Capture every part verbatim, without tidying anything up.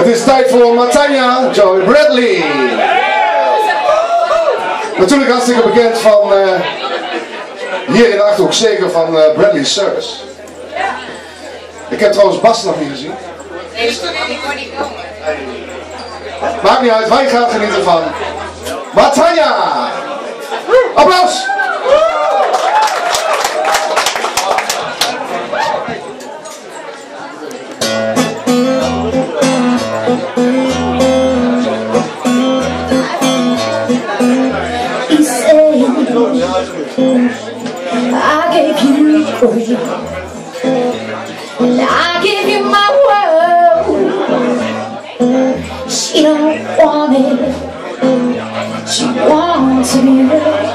Het is tijd voor Matanya Joy Bradley. Natuurlijk hartstikke bekend van uh, hier in de Achterhoek, zeker van uh, Bradley Service. Ik heb trouwens Bas nog niet gezien. Nee, ik kon niet komen. Maakt niet uit, wij gaan genieten van Matanya. Applaus! I gave you praise, and I give you my world. She don't want it, she wants to be right.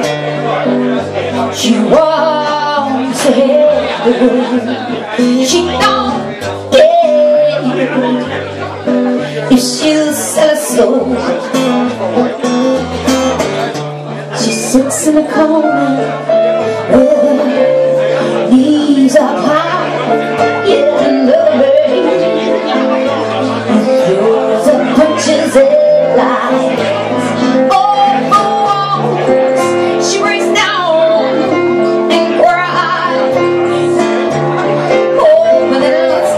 She wants to have the world. She don't care if she'll sell her soul. She sits in the corner with her knees up high in the rain, and throws her punches at lies. Oh, for once she breaks down and cries. Oh, but it's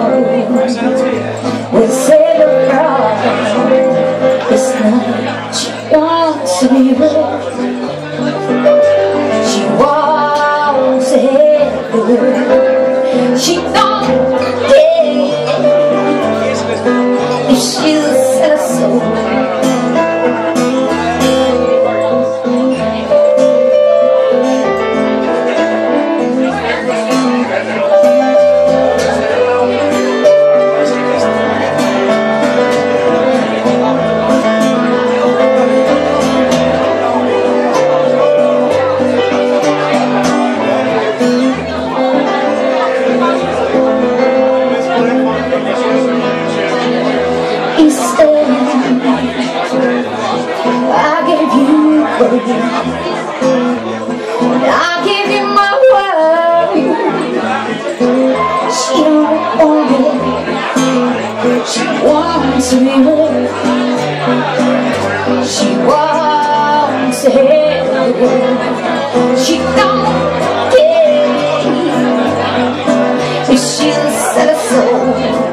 love will save her from this night. She wants to be real. She wants to have the world. She don't care if she'll sell her soul. I give you my world. She don't want it, she wants to be with. She wants to have the world. She don't care if she'll sell her soul.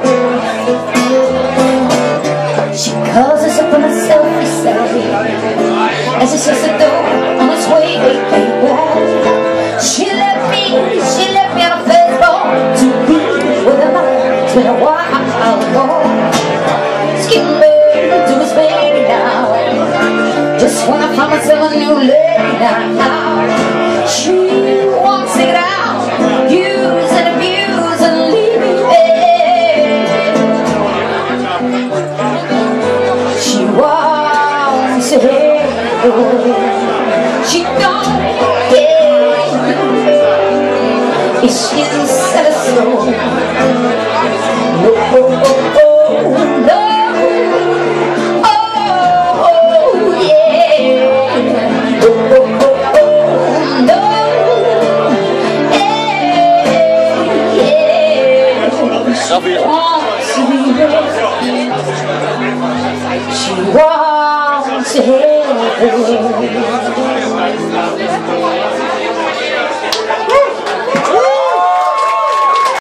She calls herself on herself as she shuts the door on its way, baby. She left me, she left me on a Facebook to be with a man. It's been a while ago. It's getting late to his baby now. Just wanna find myself a new lady now. She wants to get out, use and abuse and leave me there. She wants to have, she don't care if she'll sell her soul. No, oh, oh, no, oh, yeah. No, oh, oh, no, yeah, yeah. She wants to be there. She wants to have the world.